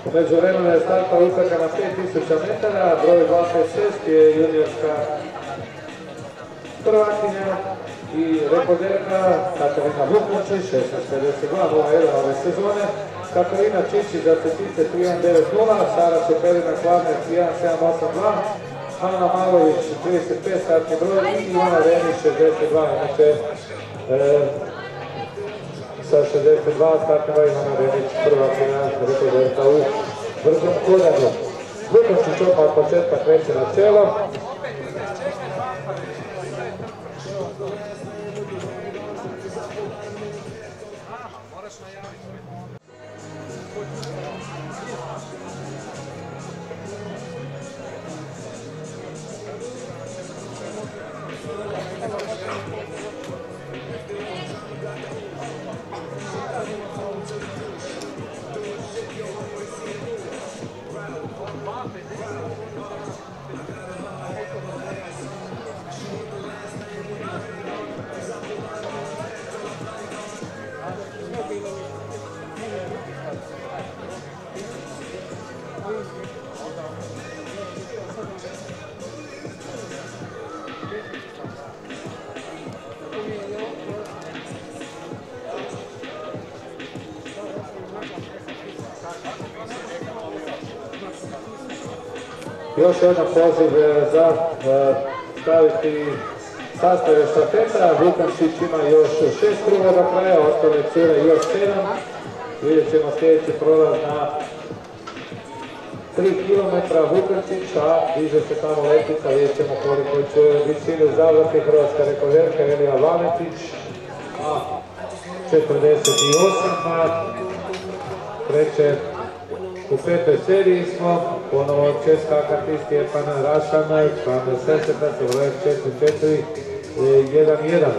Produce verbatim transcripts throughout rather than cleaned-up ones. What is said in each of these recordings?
Međuvremeno je startala utrka na pet tisuća metara, broj dva pet šest je juniorska prvakinja i rekorderka Katarina Vukničić, šesnaest pedeset dva nula jedan ove sezone, Katarina Čičić za Cetice tri jedan devet nula, Sara Čeperina Kladnec jedan sedam osam dva, Ana Malović trideset pet startni broj i Ivana Renić šezdeset dva, inače e, sa šezdeset dva startni broj Ivana Renić prvakinja rekorderka u brzom hodanju. Vukničić odmah od početka kreće na čelo. Još jedan poziv za staviti sastave štafeta. Vukančić ima još šest kruga do kraja, ostale cure još sedam. Vidjet ćemo sljedeći prolaz na tri kilometra Vukančić, a diže se tamo letica, vidjet ćemo koliko će visine zavrti hrvatska rekorderka Elija Valetić, a četrdeset osam. Treće u petoj seriji smo, ponovo će skakati Stjepan Rašan, član Sesetac, broj četiri četiri jedan jedan.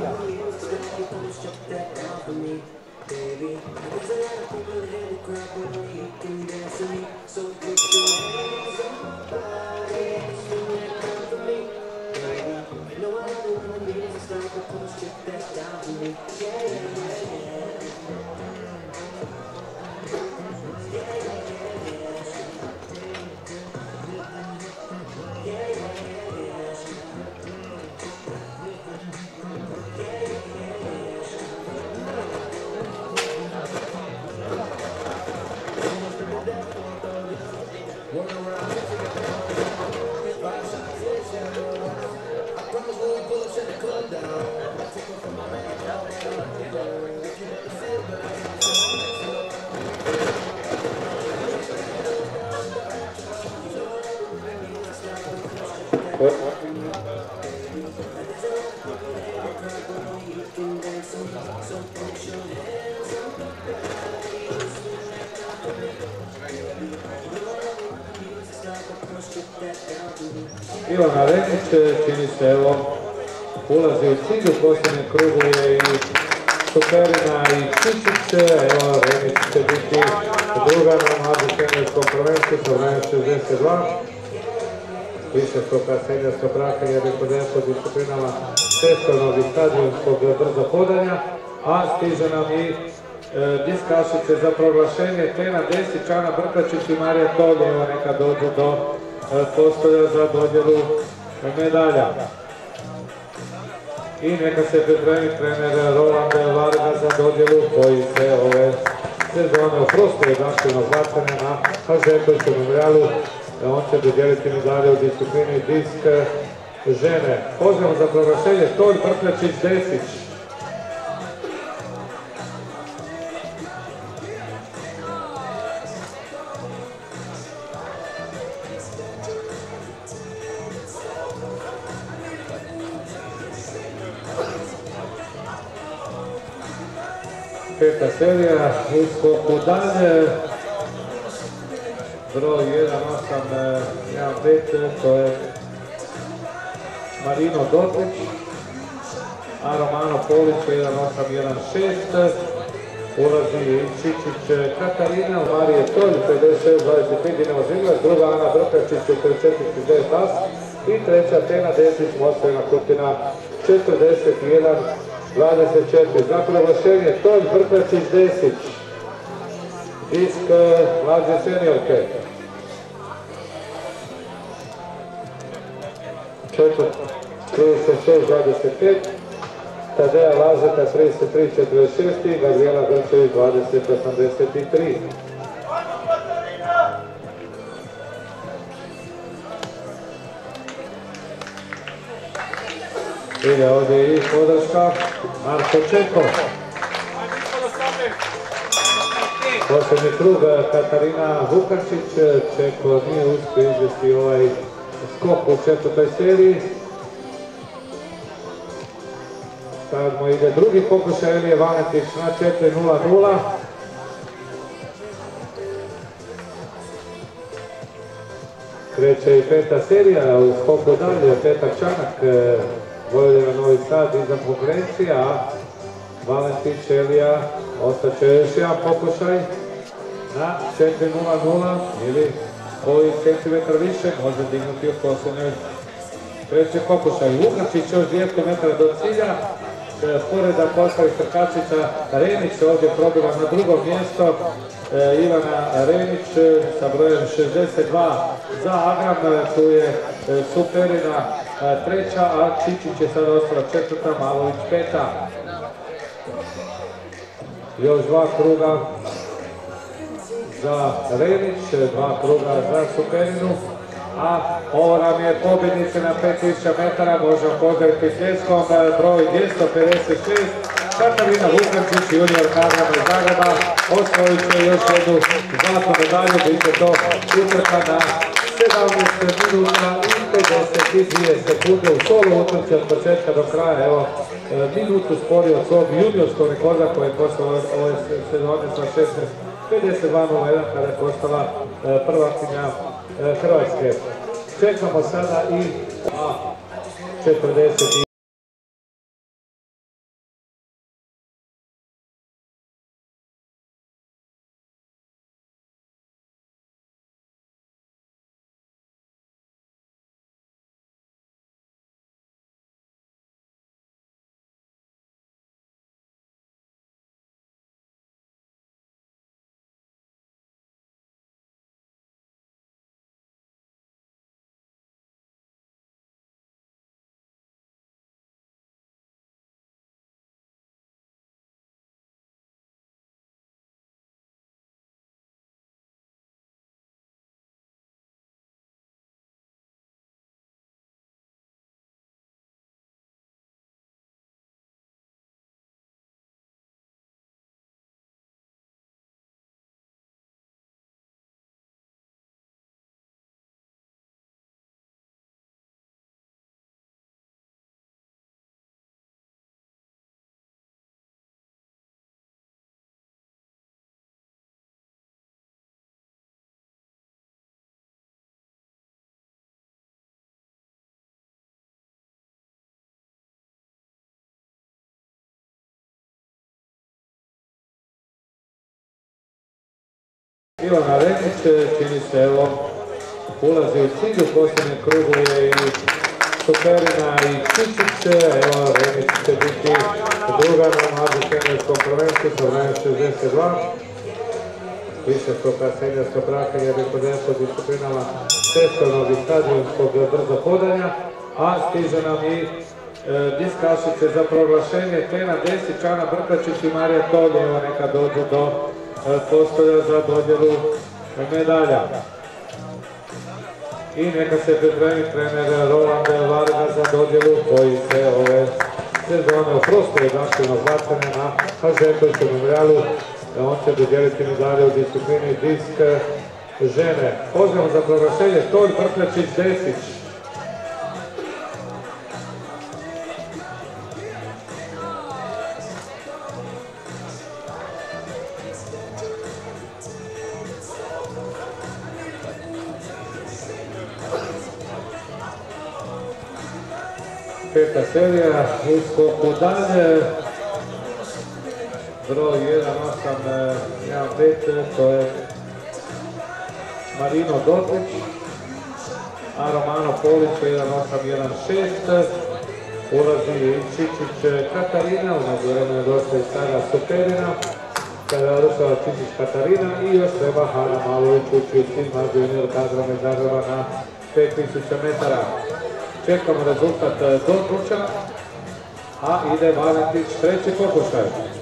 Ivana Renić, čini se, evo, ulazi u cilj, u posljednjem krugu je i Čeperina i Čičić, evo, Renić će biti druga na mlađu seniorskom prvenstvu sa vremenom šezdeset dva. Više stoka senijorska pratilja rekorderka u disciplinama cestovnog i stadionskog brzo hodanja, a stiže nam i diskašice za proglašenje Tena Desić, Ana Brkačić i Marija Toljeva, neka dođu do postolja za dodjelu medalja. I neka se pripremi trener Roland Varga za dodjelu koji se ove sezone oprostuje značajno zlatane na Hanžekoviću memorialu. On će dodjeliti medalje u disciplini disk žene. Pozivamo za proglašenje Tolj, Brkačić, Desić. Peta serija, uskoku dalje, broj jedan osam jedan pet, to je Marino Dotić, a Romano Polić jedan osam jedan šest, ulazi Čičić Katarina, Marije Tolj pedeset šest dvadeset pet, Dinamo Ziglar, druga Ana Brkačić četrdeset četiri devet as i treća Tena Desić, Mostojna Kutina četrdeset jedan dvadeset četiri. Za proglašenje Tolj, Brkačić, Desić. disk mlađe seniorke. Četvrt trideset šest dvadeset pet, Tadeja Lazeta trideset tri četrdeset šest i Gabriela Grčević dvadeset osamdeset tri. Ide ovdje i podrška Marko Čeko. Posljednji krug Katarina Vukančić. Čeko nije uspio izvesti ovaj skok u četvrtoj seriji. Stavimo ide drugi pokušaj Elije Valentić na četiri nula nula. Kreće i peta serija u skoku dalje. Petar Čanak, Vojvodina Novi Sad iza konkurencija, a Valentić Elija ostaće još jedan pokušaj na četiri nula nula ili koji centimetar više može dignuti u posljednjoj treći pokušaj. Vukačić još dvjesto metara do cilja, poreda postavi Trkačića. Renić ovdje probila na drugo mjesto. Ivana Renić sa brojem šezdeset dva za Agram, tu je Superina treća, a Čičić je sada ostala četvrta, Malović peta. Još dva kruga za Renić, dva kruga za Superinu, a ovo nam je pobjednica na pet tisuća metara, možemo pozdraviti pljeskom, broj dvjesto pedeset šest, Katarina Vukančić, junior Agrama iz Zagreba, osvojit će još jednu zlatnu medalju, bit će to utrka na sedamnaest minuta i pedeset dvije sekunde u solo utrci od početka do kraja. Evo, minutu spori od svog juniorskog rekorda koji je postala ove sezone sa šesnaest pedeset dva nula jedan kada je postala prvakinja Hrvatske. Čekamo sada i četrdeset. Ivana Renić, čini se, evo, ulazi u cilju, u posljednjem krugu je i Superina i Čičić, evo, Renić će biti druga na mlađu seniorskom prvenstvu sa brojem šezdeset dva. Više stoka senijorska praka je prvenstvo disciplinama cestovnog i stadionskog brzo hodanja, a stiže nam i diskašice za proglašenje Tena Desić, Ana Brkačić i Marija Tolje, evo neka dođu do postolja za dodjelu medalja. I neka se pripremi trener Roland Varga za dodjelu koji se ove sezone u prostoru značajnog bacanja na Hanžekoviću memorialu. On će dodjeliti medalje u disciplini disk žene. Pozdrav za proglašenje Tolj, Brkačić, Desić. Peta serija, uskoku dalje, broj jedan osam jedan pet, to je Marino Dotlić, a Romano Polić jedan osam jedan šest, ulazi i Čičić Katarina, u međuvremenu je došla i Stara Superina, Rušava Čičić Katarina i još treba Hana Malović ući u tima junior kadrome Zagreba na pet tisuća metara. Čekamo rezultat Dontuća, a ide Valentić treći pokušaj.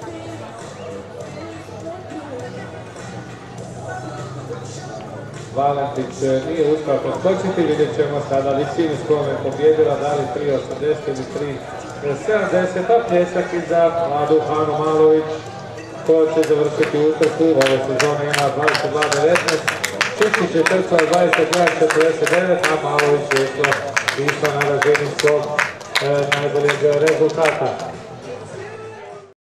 Valentić nije uspio preskočiti, vidjet ćemo sada visinu s kojom je pobjedila, da li tri osamdeset ili tri sedamdeset, a pljesak i za mladu Hanu Malović, koja će završiti utrku ove sezone ima dvadeset dva devetnaest, Čičić je trčao dvadeset jedan četrdeset devet, a Malović je išla na razini svog najboljeg rezultata.